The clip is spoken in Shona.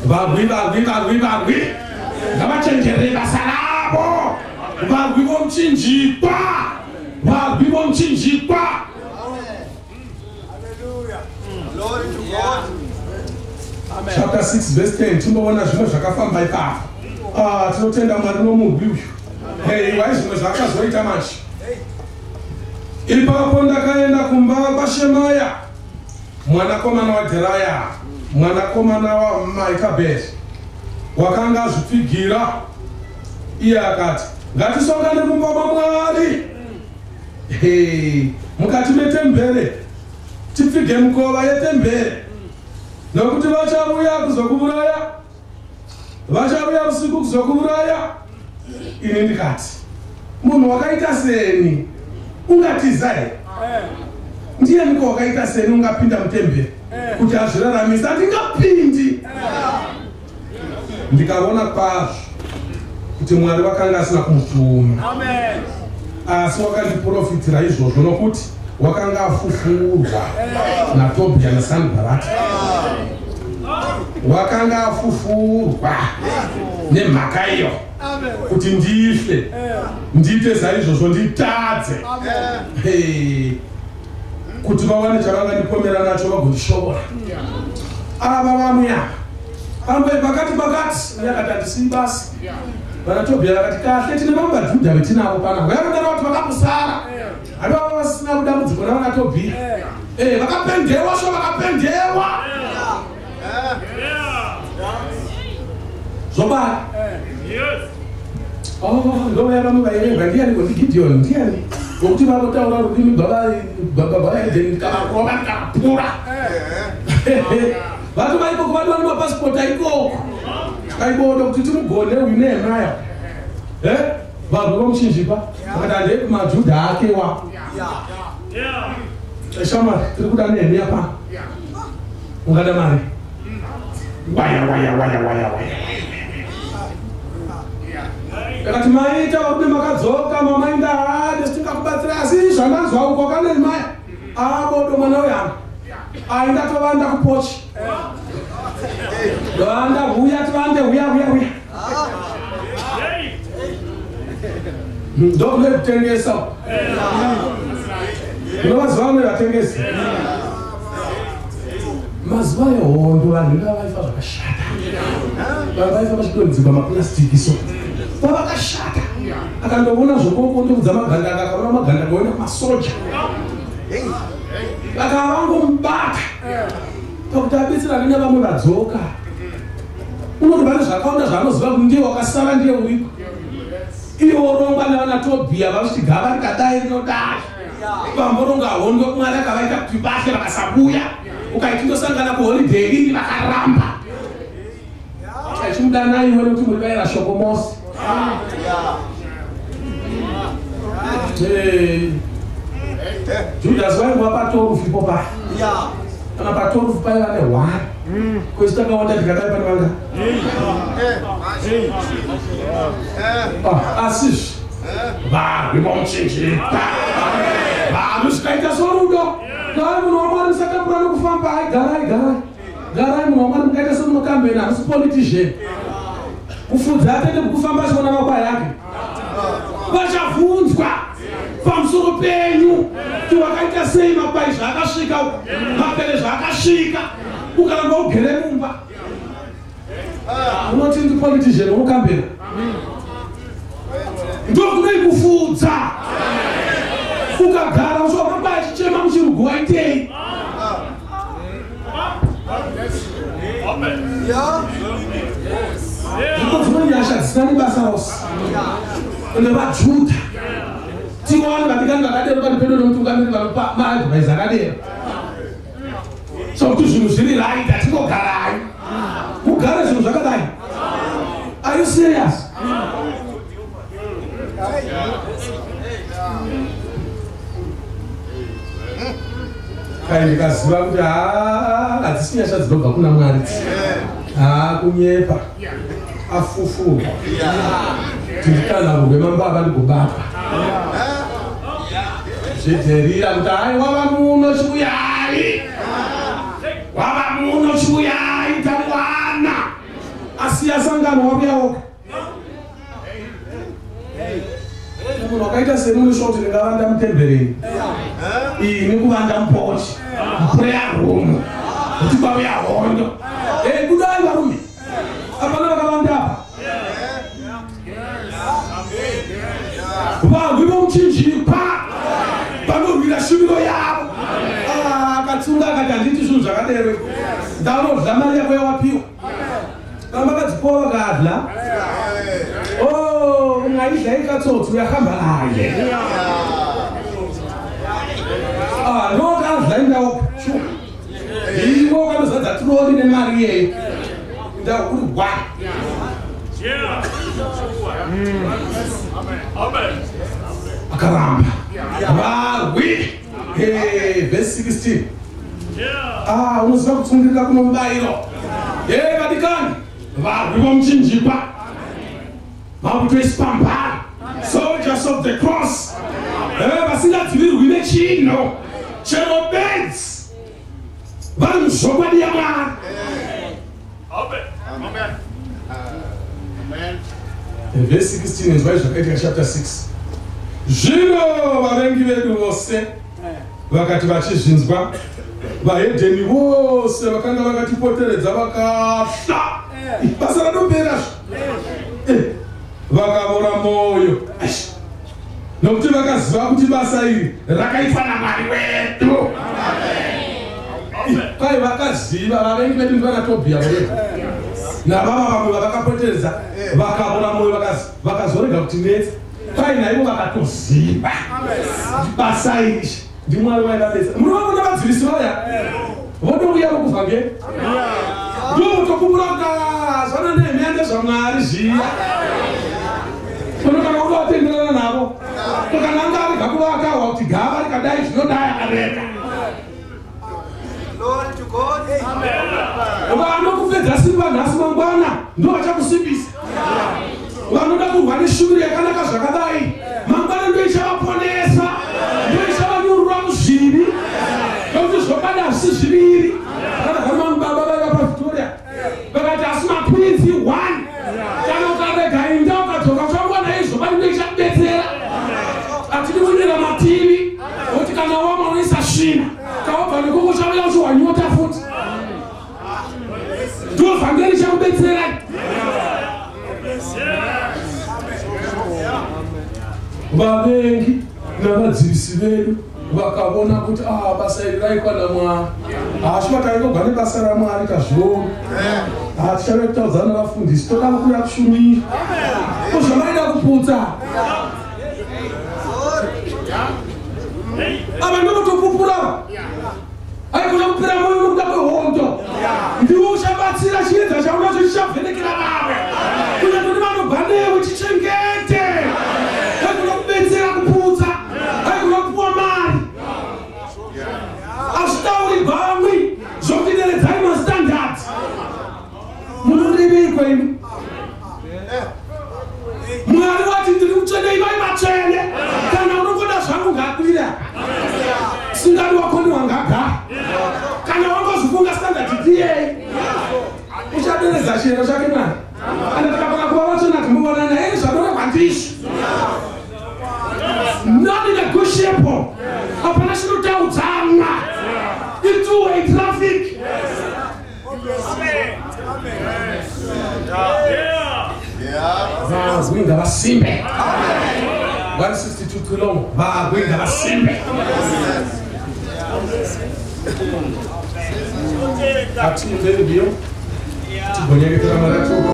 Varwi ngavachenjerera salavo. Varwi vomchinjikwa. Varwi vomchinjikwa. Hallelujah. Glory to God. Amen. Chapter 6 verse 10 timboona zvimwe zvakafamba ipapo. Tinotenda Mwari nomurwi uyu. Wai zvimwe zvakazoita manje. Ipapo ndakaenda kumba kwaShemaya mwanakomana waDheraya, mwanakomana waMaikabheri, wakanga azvipfigira. Iye akati, ngatisongane mumba maMwari mukati metembere, tipfige mukova yetembere, nokuti vachauya kuzokuuraya, vachauya usiku kuzokuuraya. Ini ndikati, munhu wakaita seni ungatiza here? Ndiye niko wakaita seni ungapinda mutembere kuti azviraramisa? Ndingapindi. Ndikaona kwazvo kuti Mwari wakanga asina kumutuma, asi wakandiprofitira izvozvo, nokuti wakanga afufurwa naTobhia naSanibharati. Wakanga afufurwa nemhaka iyo kuti ndife, ndiite saizvozvo, nditadze kuti vawane chavangandipomera nacho vagondishobora. Ava vanhu yava pakati yakati handisii basi. VanaTobhia vakati kahle tine vamwe vaJudha vetinavo panapa, yakadaro kuti vakambosara havava vasina kudambudziko navanaTobhia. Vakapendewa sho, vakapendewa zvobara. Ndovaya vamwe vairenga, ndiani kuti Gideon, ndiani ngokuti vanotaura rurimi bvabaedheni ndikavarova ndikapura. Vatu vaikoko vati vane mapasipoti aikoko, aikona kuti timugone uyu Nehemia. Vanhu vomuchinjipa vakati handei kumaJudha akewa. Shamwari, tiri kuda Nehemia pa ungada mari waya. Akati maita kuti makadzoka mamainda hade sitingakubatsira, asi zvandanzwa uko kaNehemia abodo mwana weyana aindatovanda kupochi. Vanda huya tivande huya. Ndokule kutengesa. Unovaziva vamwe vatengesi? Mazuva ehondo vanhu ngavaifa zvakashata. Vaifa vachidondzerwa mapurasitiki so. Vakashata. Akandoona zvokoko ndokudza magandanga, akaona magandanga oenda kumasoja. Vakavangomubata pakuti abetsera nevamwe vadzoka. Unoti pane zvakaunda zvaanoziva kuti ndiye wakasara, ndiye uriko. Iwo rongwa navanaTobhia vachiti gava rikadai rinodai. Vamboronga hondo, Mwari akavaita kuti vahle vakasabuya. Ukaiti ndosangana kuholideyi iri vakaramba. Chimudanai iwe nokuti muri vaira shoko mose. Judas waingwa patorufu ipo paya. Kana patorufu paya vane hwari. Kwezi takaona tikadai pane vanga. Asizvo varwi vomuchinjikwa, vanhu zvikaita sorudo. Garai munhu waMwari musatambura nokufamba. Garai munhu waMwari mukaita semunokambena, hamusi politician. Kufudza atende kukufamba achona makwai ake. Vachavunzwa pamusoro penyu kuti wakaita sei, makwai zvaakasvika, mapere zvaakasvika, ukaramba ugere mumba. Unoti ndi politician unokambena. Ndokunei kufudza. Ukagara uswa makwai achichema muchirugu waitei. Ndipo dzimwe nyasha dzisina nebasa rose. NevaJudha tiwane vatikani vakadero pari pedo nomutungamiri vanopa maadvaisa akadero. Sokuti zvinhu zviri right, hatinogarai. Mugare zvinhu zvakadai. Are you serious? Kai ndikaziva kuti hadzisi nyasha dzinobva kuna Mwari. Kunyepa, afufurwa. Tirikanarurwe mambava ndigobatwa. Zvedherira kuti hai wava muno chiuyai. Wava muno chiuyai, tamuwana. ukasiya sangano wabuyawoka munhu wakaita semunoshoti ndingavanda mutemberi ini kuvanda mupochi prayer room kuti kwauya hondo budai varume apana vakavanda apa varwi vomuchinjipa vanorwira shuviro yavo akatsunga akati handiti zvinhu zvakadero ndaunodla mari yako yawapiwa kana vakadzikowa vakadla ngaidla ikatsotsi uyahamba naye ndokadla indawo iwo kanozadza tirori nemari yeyo ndawo kuri wa akaramba varwi vhesi 16 unoziva kutsungirira kuno mubayiro vadikani varwi vomuchinjipa vakutoisipambara soldiers of the cross vasingadzivirwi nechino chero bedzi vari muzvokwadi yamwari vhesi 16 izvai zvakaitika chapter 6 zvino vavengi vedu vose vakati vachizvinzwa vahedheni vose vakanga vakatipoteredza vakahla basa ratoperazvo vakavora mwoyo nokuti vakaziva kuti basa iri rakaitwa naMwari wedu kwai vakaziva vavengi vedu ndivanatobhiya wedu navava vamwe vavakapoteredza vakavora mwoyo vakazorega kuti netse kwai naivo vakatoziva basa iri ndiMwari waivabesa munovavona vadzivisi vaya vodouya vokubva nge ndovotokupura kutazvana nemende zvaMwari zviya kana ukatenderana navo kana anga arega kuvakawa kuti gava rikadai zvinodai akareka vanokupedza simba nhasi mangwana ndo vachakusimbisa vanoda kurwa neshuviro yakanaka zvakadai mangwana ndo ichavaponesa ndo ichavanyurura muzvivi nokuti zvokada zvisi zviviri kana varimambaba vaiva pavictoria vakati asina prinzi 1 kana ukarega inda ukadzoka uchangwana izvo vari ndo ichakudetsera atidi kunyira mativi kuti kana wama unoisa svina kaobva nekoko uchauya uchiwanyota futi ndo vhangeri chakudetsera vavengi navadzivisi vedu vakavona kuti basa iri raitwa naMwari hashivataingogwa nebasa raMwari kazviona hatichave kutaudza navafundisi toda kuuya kushumira kozvamaida kuputsa ava ndokutopupura aikuda kupera moyo nokuda kwehondo ndiwo uchabatsira chiedza chaunacho chichavhenekera vamwe kunyati kuti vanobva newe chichengete aikuda kubetsera kuputsa aikuda kupuwa mari hazvitauri vamwe zvokuderedzai mastandard munodivikwa imi Mwari wati ndiri mutsvene ivai matsvene kana unongoda zvangu ngakwira singadi wakoni wangagara kana wangozvifunga standard tiyei uchaderedza chiyero chake mwana kana tikakona kuva vatsvena timbovonana eri zvanoreva ndizvo not negotiable hapana chinotaudzanwa two-way traffic vazwinga vasimbe 162 kilo vagwinga vasimbe ati mberi biyo tibonyeketera mara